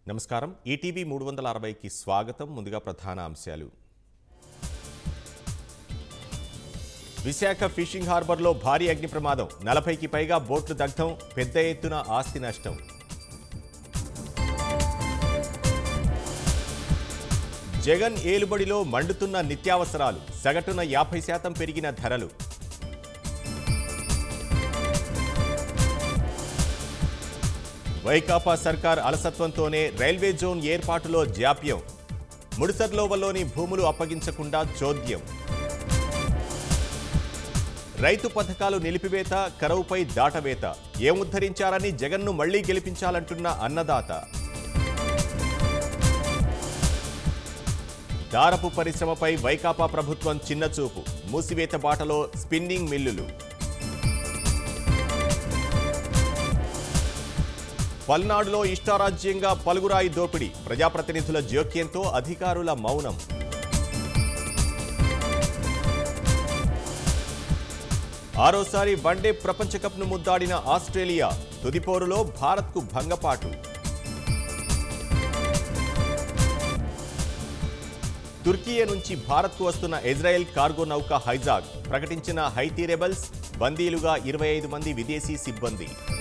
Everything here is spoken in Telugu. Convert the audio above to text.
నమస్కారం ఈటీవీ 360కి స్వాగతం ముందుగా ప్రధాన అంశాలు విశాఖ ఫిషింగ్ హార్బర్లో భారీ అగ్ని ప్రమాదం 40కి పైగా బోట్లు దగ్ధం పెద్ద ఎత్తున ఆస్తి నష్టం జగన్ ఏలుబడిలో మండుతున్న నిత్యావసరాలు సగటున 50% పెరిగిన ధరలు వైకాపా సర్కార్ అలసత్వంతోనే రైల్వే జోన్ ఏర్పాటులో జాప్యం ముడిసర్లోవలోని భూములు అప్పగించకుండా చోద్యం రైతు పథకాలు నిలిపివేత కరవుపై దాటవేత ఏముద్ధరించారని జగన్ను మళ్లీ గెలిపించాలంటున్న అన్నదాత దారపు పరిశ్రమపై వైకాపా ప్రభుత్వం చిన్నచూపు మూసివేత బాటలో స్పిన్నింగ్ మిల్లులు పల్నాడులో ఇష్టారాజ్యంగా పలుగురాయి దోపిడీ ప్రజాప్రతినిధుల జోక్యంతో అధికారుల మౌనం ఆరోసారి వన్డే ప్రపంచ కప్ను ముద్దాడిన ఆస్ట్రేలియా తుదిపోరులో భారత్కు భంగపాటు తుర్కియే నుంచి భారత్కు వస్తున్న ఇజ్రాయెల్ కార్గో నౌక హైజాగ్ ప్రకటించిన హైతీ రెబల్స్ బందీలుగా 25 మంది విదేశీ సిబ్బంది